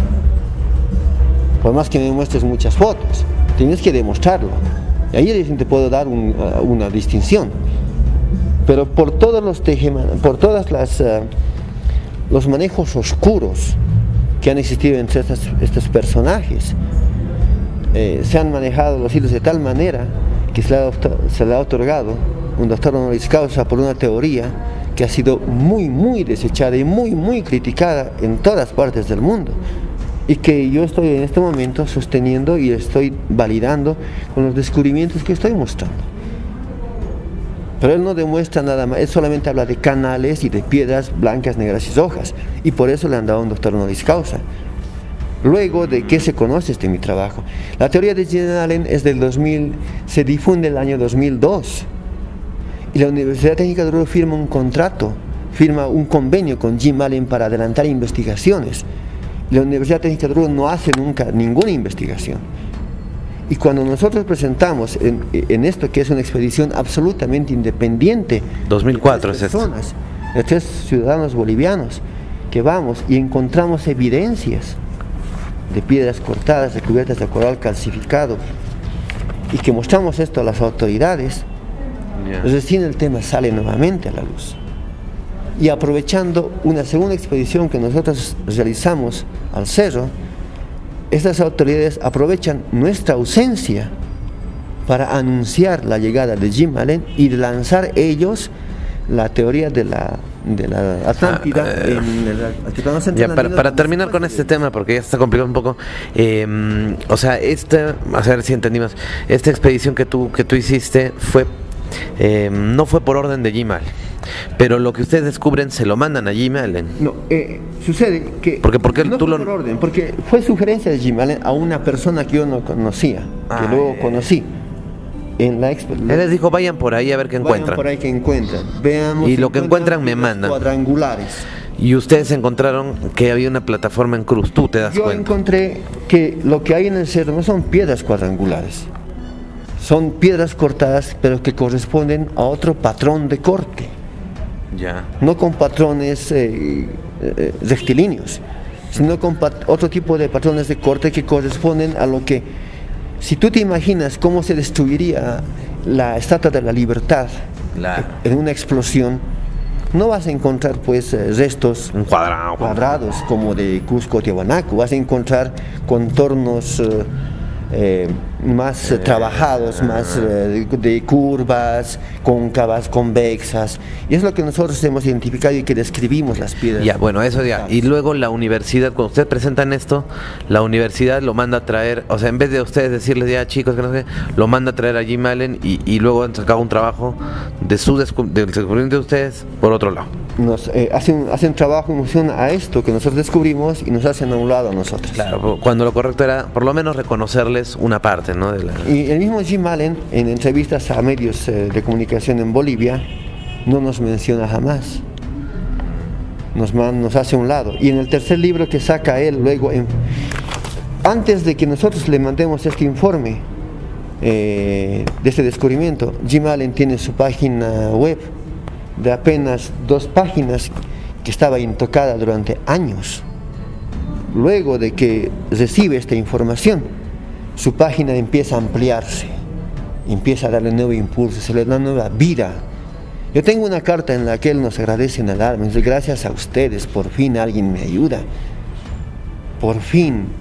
Por más que me muestres muchas fotos, tienes que demostrarlo. Y ahí te puedo dar un, uh, una distinción. Pero por todos los tejeman, por todas las uh, los manejos oscuros que han existido entre estas, estos personajes, eh, se han manejado los hilos de tal manera que se le, ha, se le ha otorgado un doctor honoris causa por una teoría que ha sido muy, muy desechada y muy, muy criticada en todas partes del mundo, y que yo estoy en este momento sosteniendo y estoy validando con los descubrimientos que estoy mostrando. Pero él no demuestra nada más, él solamente habla de canales y de piedras blancas, negras y rojas, y por eso le han dado un doctor honoris causa. Luego de que se conoce este mi trabajo. La teoría de Jim Allen es del dos mil, se difunde el año dos mil dos, y la Universidad Técnica de Oruro firma un contrato, firma un convenio con Jim Allen para adelantar investigaciones. Y la Universidad Técnica de Oruro no hace nunca ninguna investigación. Y cuando nosotros presentamos en, en esto, que es una expedición absolutamente independiente, dos mil cuatro de tres personas, es esto. de tres ciudadanos bolivianos, que vamos y encontramos evidencias de piedras cortadas, de cubiertas de coral calcificado, y que mostramos esto a las autoridades, yeah. Recién el tema sale nuevamente a la luz. Y aprovechando una segunda expedición que nosotros realizamos al cerro, estas autoridades aprovechan nuestra ausencia para anunciar la llegada de Jim Allen y de lanzar ellos la teoría de la, de la Atlántida. Ah, eh, en el altiplano central. Ya, para, para terminar con este tema, porque ya está complicado un poco, eh, o sea, esta, a ver si entendimos, esta expedición que tú, que tú hiciste fue, eh, no fue por orden de Jim Allen, pero lo que ustedes descubren se lo mandan a Jim Allen. No, eh, sucede que porque, porque no tú fue lo... por orden, porque fue sugerencia de Jim Allen a una persona que yo no conocía, ah, que luego eh. conocí. En la Él les dijo, vayan por ahí a ver qué encuentran. Vayan por ahí que encuentran. Veamos y lo que encuentran me mandan. Cuadrangulares. Y ustedes encontraron que había una plataforma en cruz, tú te das Yo cuenta. Yo encontré que lo que hay en el cerro no son piedras cuadrangulares. Son piedras cortadas, pero que corresponden a otro patrón de corte. Ya. No con patrones eh, eh, rectilíneos, sino con otro tipo de patrones de corte que corresponden a lo que... Si tú te imaginas cómo se destruiría la Estatua de la Libertad, claro, en una explosión, no vas a encontrar pues restos Un cuadrado, cuadrados como de Cusco, Tiahuanaco, vas a encontrar contornos eh, eh, más eh, trabajados, más eh, de, de curvas, cóncavas, convexas, y es lo que nosotros hemos identificado y que describimos las piedras. Ya, bueno, eso ya. Y luego la universidad, cuando ustedes presentan esto, la universidad lo manda a traer, o sea, en vez de ustedes decirles ya chicos que no sé, lo manda a traer a Jim Allen y, y luego han sacado un trabajo de su descu del descubrimiento de ustedes por otro lado. Nos eh, hacen, hacen trabajo en función a esto que nosotros descubrimos y nos hacen a un lado a nosotros. Claro, cuando lo correcto era por lo menos reconocerles una parte, ¿no? De la... Y el mismo Jim Allen, en entrevistas a medios eh, de comunicación en Bolivia, no nos menciona jamás. Nos, man, nos hace a un lado. Y en el tercer libro que saca él, luego, en, antes de que nosotros le mandemos este informe eh, de este descubrimiento, Jim Allen tiene su página web de apenas dos páginas que estaba intocada durante años. Luego de que recibe esta información, su página empieza a ampliarse, empieza a darle nuevo impulso, se le da nueva vida. Yo tengo una carta en la que él nos agradece en el alma, dice, gracias a ustedes, por fin alguien me ayuda, por fin.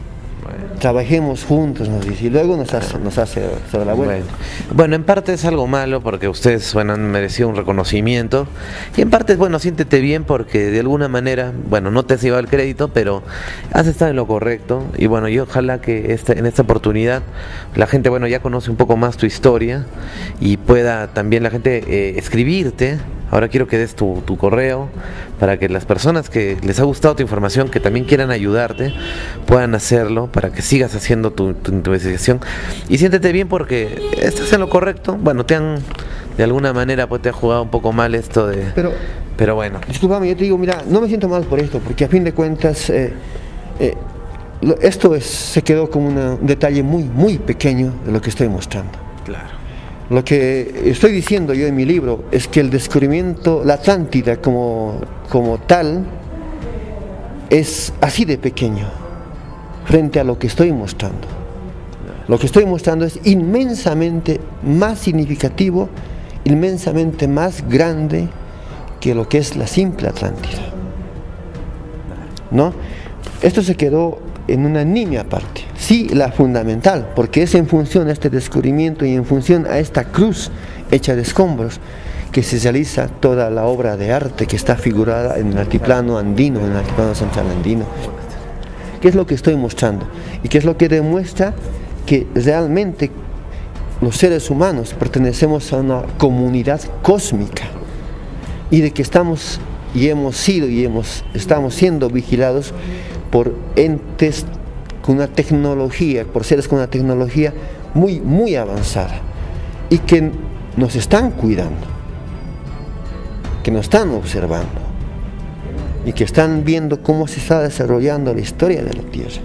Trabajemos juntos, nos dice, y luego nos hace, nos hace sobre la vuelta. Bueno. bueno, en parte es algo malo porque ustedes, bueno, han merecido un reconocimiento, y en parte, bueno, siéntete bien porque de alguna manera, bueno, no te has llevado el crédito, pero has estado en lo correcto, y bueno, y ojalá que este, en esta oportunidad la gente, bueno, ya conoce un poco más tu historia y pueda también la gente eh, escribirte. Ahora quiero que des tu, tu correo para que las personas que les ha gustado tu información, que también quieran ayudarte, puedan hacerlo para que sigas haciendo tu, tu, tu investigación. Y siéntete bien porque estás en lo correcto. Bueno, te han, de alguna manera, pues te ha jugado un poco mal esto de... Pero, pero bueno. Discúlpame, yo te digo, mira, no me siento mal por esto, porque a fin de cuentas, eh, eh, lo, esto es, se quedó como una, un detalle muy, muy pequeño de lo que estoy mostrando. Claro. Lo que estoy diciendo yo en mi libro es que el descubrimiento, la Atlántida como, como tal, es así de pequeño frente a lo que estoy mostrando. Lo que estoy mostrando es inmensamente más significativo, inmensamente más grande que lo que es la simple Atlántida, ¿no? Esto se quedó en una nimia parte, sí, la fundamental, porque es en función a este descubrimiento y en función a esta cruz hecha de escombros que se realiza toda la obra de arte que está figurada en el altiplano andino, en el altiplano central andino. ¿Qué es lo que estoy mostrando? Y qué es lo que demuestra que realmente los seres humanos pertenecemos a una comunidad cósmica y de que estamos y hemos sido y hemos, estamos siendo vigilados por entes con una tecnología, por seres con una tecnología muy, muy avanzada y que nos están cuidando, que nos están observando y que están viendo cómo se está desarrollando la historia de la Tierra.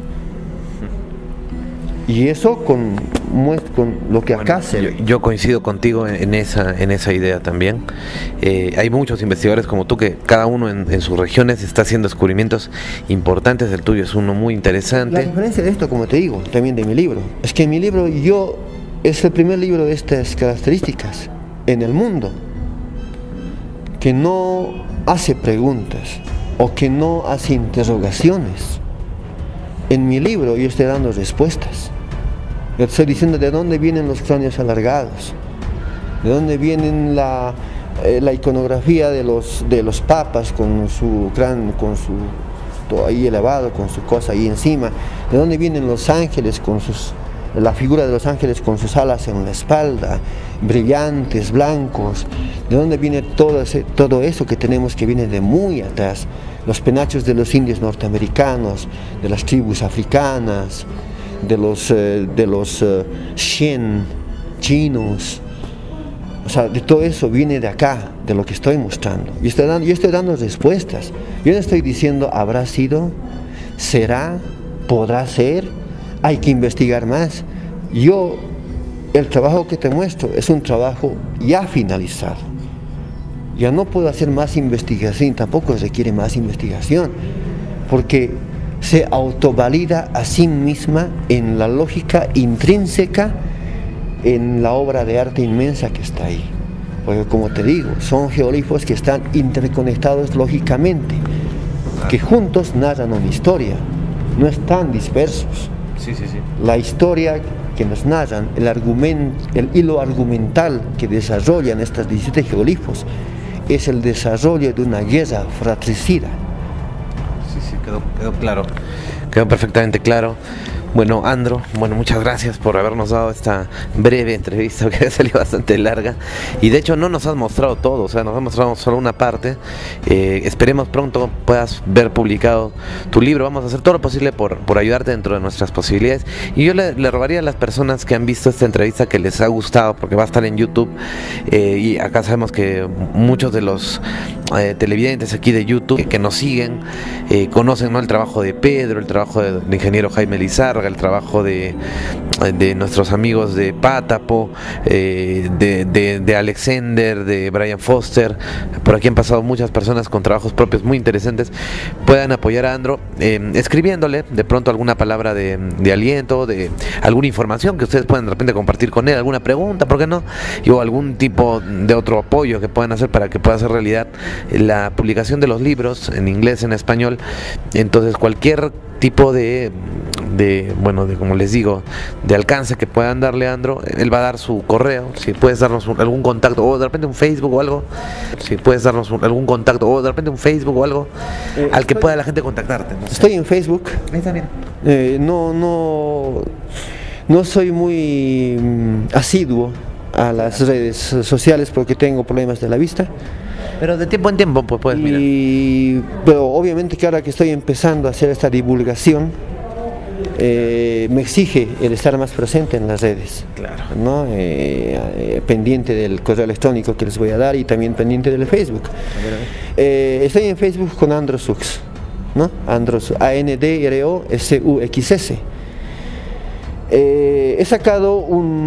Y eso con, con lo que acá bueno, se yo, ve. yo coincido contigo en, en, esa, en esa idea también. Eh, hay muchos investigadores como tú que cada uno en, en sus regiones está haciendo descubrimientos importantes. El tuyo es uno muy interesante. La diferencia de esto, como te digo, también de mi libro, es que en mi libro yo es el primer libro de estas características en el mundo que no hace preguntas o que no hace interrogaciones. En mi libro yo estoy dando respuestas. Yo te estoy diciendo de dónde vienen los cráneos alargados, de dónde vienen la, eh, la iconografía de los, de los papas con su cráneo, con su todo ahí elevado, con su cosa ahí encima, de dónde vienen los ángeles con sus, la figura de los ángeles con sus alas en la espalda, brillantes, blancos, de dónde viene todo, ese, todo eso que tenemos que viene de muy atrás, los penachos de los indios norteamericanos, de las tribus africanas, de los, eh, de los eh, Shen, chinos, o sea, de todo eso viene de acá, de lo que estoy mostrando. Yo estoy dando, yo estoy dando respuestas, yo no estoy diciendo habrá sido, será, podrá ser, hay que investigar más. Yo, el trabajo que te muestro es un trabajo ya finalizado. Ya no puedo hacer más investigación, tampoco requiere más investigación, porque se autovalida a sí misma en la lógica intrínseca en la obra de arte inmensa que está ahí. Porque como te digo, son geoglifos que están interconectados lógicamente, que juntos narran una historia, no están dispersos. Sí, sí, sí. La historia que nos narran, el, argumento, el hilo argumental que desarrollan estas diecisiete geoglifos, es el desarrollo de una guerra fratricida. Sí, sí, quedó, quedó claro. Quedó perfectamente claro. Bueno, Andro, bueno, muchas gracias por habernos dado esta breve entrevista que ha salido bastante larga y de hecho no nos has mostrado todo, o sea, nos has mostrado solo una parte. Eh, esperemos pronto puedas ver publicado tu libro. Vamos a hacer todo lo posible por, por ayudarte dentro de nuestras posibilidades y yo le, le rogaría a las personas que han visto esta entrevista que les ha gustado, porque va a estar en YouTube eh, y acá sabemos que muchos de los eh, televidentes aquí de YouTube que, que nos siguen eh, conocen, ¿no?, el trabajo de Pedro, el trabajo del de ingeniero Jaime Lizarraga, el trabajo de, de nuestros amigos de Pátapo, eh, de, de, de Alexander, de Brian Foster. Por aquí han pasado muchas personas con trabajos propios muy interesantes. Puedan apoyar a Andro eh, escribiéndole de pronto alguna palabra de, de aliento, de alguna información que ustedes puedan de repente compartir con él, alguna pregunta, ¿por qué no? O algún tipo de otro apoyo que puedan hacer para que pueda hacer realidad la publicación de los libros en inglés, en español. Entonces cualquier tipo de de, bueno, de como les digo, de alcance que puedan dar, Leandro, él va a dar su correo, si puedes darnos un, algún contacto, o de repente un Facebook o algo, si puedes darnos un, algún contacto, o de repente un Facebook o algo, eh, al que estoy, pueda la gente contactarte. No sé. Estoy en Facebook. Ahí está bien. Eh, no, no, no soy muy mm, asiduo a las redes sociales porque tengo problemas de la vista. Pero de tiempo en tiempo pues puedes mirar. Y, pero obviamente que ahora que estoy empezando a hacer esta divulgación, eh, me exige el estar más presente en las redes. Claro. ¿No? Eh, eh, pendiente del correo electrónico que les voy a dar y también pendiente del Facebook. Eh, estoy en Facebook con Andro Sux, ¿no? Andro, A N D R O S U X S. Eh, he sacado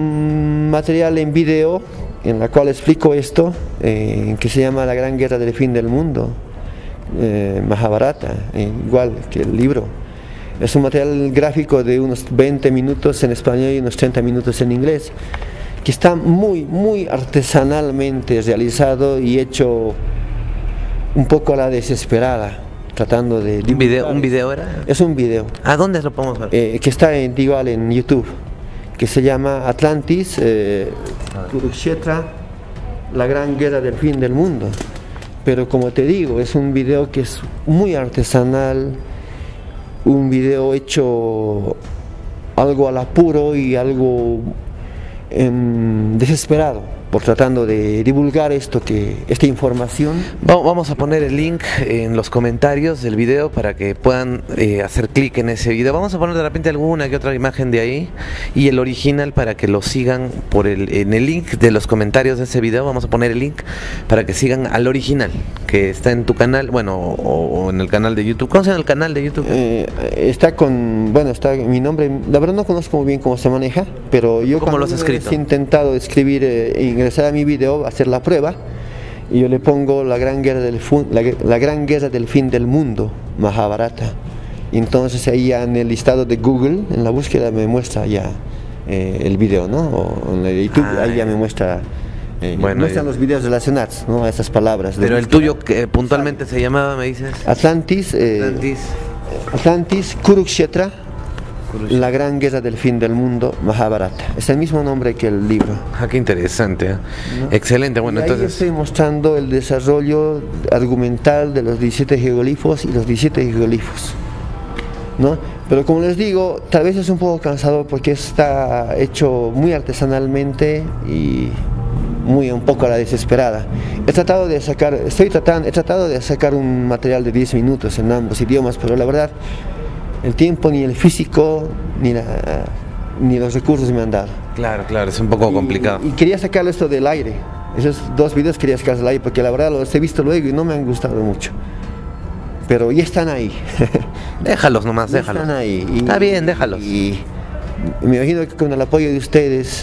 un material en video en la cual explico esto, eh, que se llama La Gran Guerra del Fin del Mundo, eh, Mahabharata, eh, igual que el libro. Es un material gráfico de unos veinte minutos en español y unos treinta minutos en inglés, que está muy, muy artesanalmente realizado y hecho un poco a la desesperada, tratando de... ¿Un video, ¿Un video era? Es un video. ¿A dónde lo podemos ver? Eh, que está en, igual en YouTube, que se llama Atlantis, eh, Kurukshetra, la gran guerra del fin del mundo. Pero como te digo, es un video que es muy artesanal, un video hecho algo al apuro y algo eh, desesperado, por tratando de divulgar esto que esta información. Vamos a poner el link en los comentarios del video para que puedan eh, hacer clic en ese video. Vamos a poner de repente alguna que otra imagen de ahí y el original para que lo sigan por el en el link de los comentarios de ese video. Vamos a poner el link para que sigan al original que está en tu canal, bueno, o, o en el canal de YouTube. ¿Cómo se llama el canal de YouTube? Eh, está con, bueno, está mi nombre. La verdad no conozco muy bien cómo se maneja, pero yo ¿Cómo lo has escrito? He intentado escribir eh, ingresar a mi video, hacer la prueba, y yo le pongo la gran guerra del la, la gran guerra del fin del mundo, Mahabharata. Y entonces ahí ya en el listado de Google, en la búsqueda me muestra ya eh, el video, ¿no? O en el YouTube, ah, ahí ya me muestra eh, bueno, muestran los videos relacionados, ¿no? A esas palabras. Pero el tuyo que puntualmente se llamaba, me dices. Atlantis. Eh, Atlantis. Atlantis, Kurukshetra. La gran guerra del fin del mundo, Mahabharata. Es el mismo nombre que el libro. Ah, qué interesante, ¿eh? ¿No? Excelente, bueno, y ahí entonces... estoy mostrando el desarrollo argumental de los diecisiete geoglifos y los diecisiete geoglifos, ¿no? Pero como les digo, tal vez es un poco cansado porque está hecho muy artesanalmente y muy un poco a la desesperada. He tratado de sacar, estoy tratando, he tratado de sacar un material de diez minutos en ambos idiomas, pero la verdad el tiempo, ni el físico, ni, la, ni los recursos me han dado. Claro, claro, es un poco y, complicado. Y quería sacarlo esto del aire. Esos dos videos quería sacarlos del aire porque la verdad los he visto luego y no me han gustado mucho. Pero ya están ahí. Déjalos nomás, ya déjalos. Están ahí. Y, Está bien, déjalos. Y, y me imagino que con el apoyo de ustedes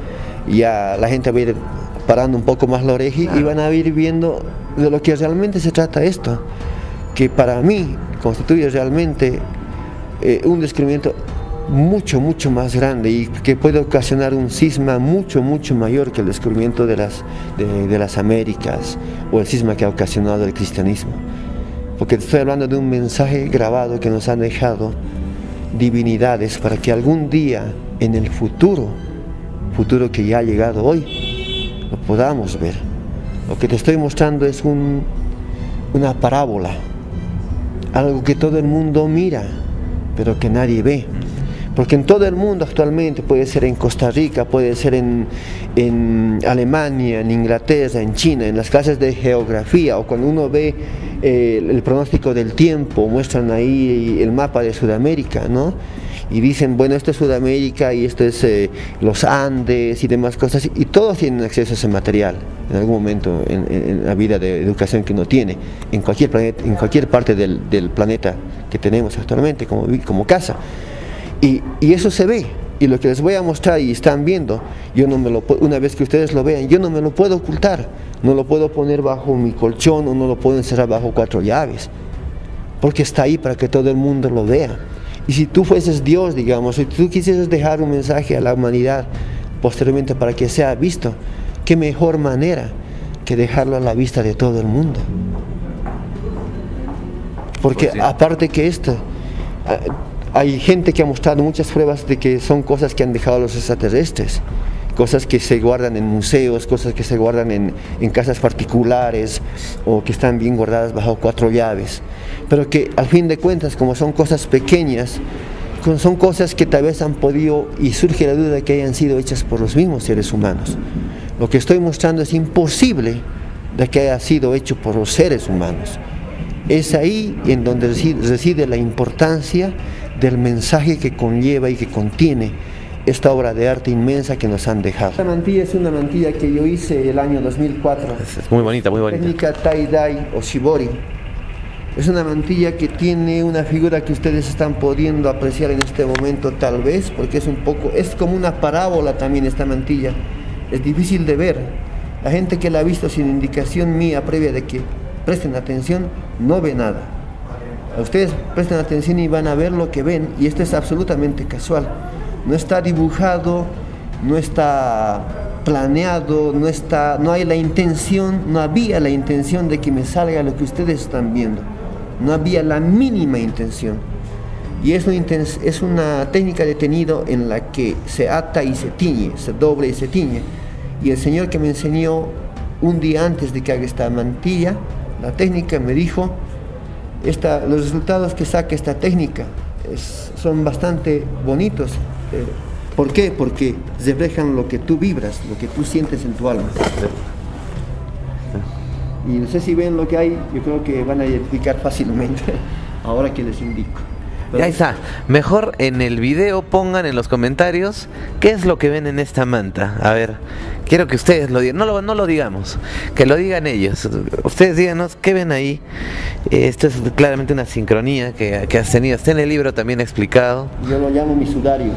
ya la gente va a ir parando un poco más la oreja claro. Y van a ir viendo de lo que realmente se trata esto. Que para mí constituye realmente Eh, un descubrimiento mucho, mucho más grande y que puede ocasionar un cisma mucho, mucho mayor que el descubrimiento de las, de, de las Américas o el cisma que ha ocasionado el cristianismo. Porque estoy hablando de un mensaje grabado que nos han dejado divinidades para que algún día en el futuro, futuro que ya ha llegado hoy, lo podamos ver. Lo que te estoy mostrando es un, una parábola, algo que todo el mundo mira, pero que nadie ve, porque en todo el mundo actualmente, puede ser en Costa Rica, puede ser en, en Alemania, en Inglaterra, en China, en las clases de geografía, o cuando uno ve eh, el, el pronóstico del tiempo, muestran ahí el mapa de Sudamérica, ¿no? Y dicen, bueno, esto es Sudamérica y esto es eh, los Andes y demás cosas, y todos tienen acceso a ese material en algún momento en, en la vida de educación que uno tiene, en cualquier planeta, en cualquier parte del, del planeta que tenemos actualmente como, como casa. Y, y eso se ve, y lo que les voy a mostrar y están viendo, yo no me lo una vez que ustedes lo vean, yo no me lo puedo ocultar, no lo puedo poner bajo mi colchón o no lo puedo encerrar bajo cuatro llaves, porque está ahí para que todo el mundo lo vea. Y si tú fueses Dios, digamos, si tú quisieras dejar un mensaje a la humanidad posteriormente para que sea visto, qué mejor manera que dejarlo a la vista de todo el mundo. Porque pues sí. Aparte que esto, hay gente que ha mostrado muchas pruebas de que son cosas que han dejado los extraterrestres, cosas que se guardan en museos, cosas que se guardan en, en casas particulares o que están bien guardadas bajo cuatro llaves, pero que al fin de cuentas, como son cosas pequeñas, son cosas que tal vez han podido, y surge la duda de que hayan sido hechas por los mismos seres humanos. Lo que estoy mostrando es imposible de que haya sido hecho por los seres humanos. Es ahí en donde reside la importancia del mensaje que conlleva y que contiene esta obra de arte inmensa que nos han dejado. Esta mantilla es una mantilla que yo hice el año dos mil cuatro. Es muy bonita, muy bonita. Técnica tie-dye o shibori. Es una mantilla que tiene una figura que ustedes están pudiendo apreciar en este momento tal vez, porque es un poco, es como una parábola también esta mantilla. Es difícil de ver. La gente que la ha visto sin indicación mía previa de que presten atención, no ve nada. Ustedes presten atención y van a ver lo que ven, y esto es absolutamente casual. No está dibujado, no está planeado, no está, no hay la intención, no había la intención de que me salga lo que ustedes están viendo. No había la mínima intención. Y es una, es una técnica de teñido en la que se ata y se tiñe, se doble y se tiñe. Y el señor que me enseñó un día antes de que haga esta mantilla, la técnica, me dijo, esta, los resultados que saca esta técnica es, son bastante bonitos. Eh, ¿Por qué? Porque reflejan lo que tú vibras, lo que tú sientes en tu alma. Y no sé si ven lo que hay, yo creo que van a identificar fácilmente ahora que les indico. Pero ahí está. Mejor en el video pongan en los comentarios qué es lo que ven en esta manta. A ver, quiero que ustedes lo digan. No lo, no lo digamos, que lo digan ellos. Ustedes díganos qué ven ahí. Esto es claramente una sincronía que, que has tenido. Está en el libro también explicado. Yo lo llamo mi sudario.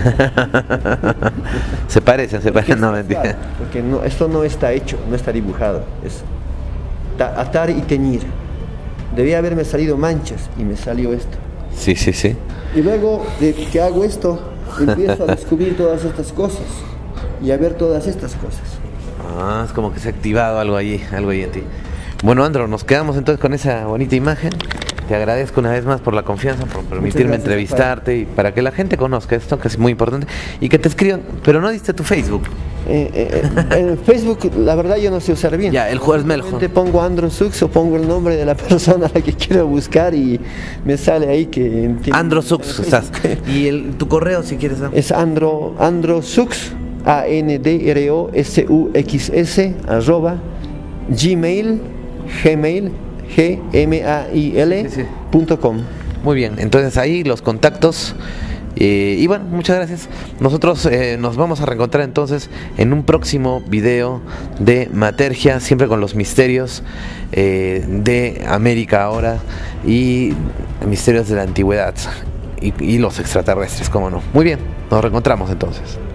Se parecen, se parecen. No, mentira. Porque no, esto no está hecho, no está dibujado. Es atar y teñir. Debía haberme salido manchas y me salió esto. Sí, sí, sí. Y luego de que hago esto, empiezo a descubrir todas estas cosas y a ver todas estas cosas. Ah, es como que se ha activado algo allí, algo ahí en ti. Bueno, Andro, nos quedamos entonces con esa bonita imagen. Te agradezco una vez más por la confianza, por permitirme entrevistarte y para que la gente conozca esto, que es muy importante, y que te escriban. Pero no diste tu Facebook. Eh, eh, en Facebook, la verdad, yo no sé usar bien. Ya, el jueves mejor. Te pongo Andro Sux o pongo el nombre de la persona a la que quiero buscar y me sale ahí que... Andro Sux, estás. Y el, tu correo, si quieres. ¿No? Es Andro, Andro Sux, A N D R O S U X S, arroba, Gmail, Gmail, G M A I L punto com. Muy bien, entonces ahí los contactos. Eh, y bueno, muchas gracias. Nosotros eh, nos vamos a reencontrar entonces en un próximo video de Matergia, siempre con los misterios eh, de América ahora y misterios de la antigüedad y, y los extraterrestres, cómo no. Muy bien, nos reencontramos entonces.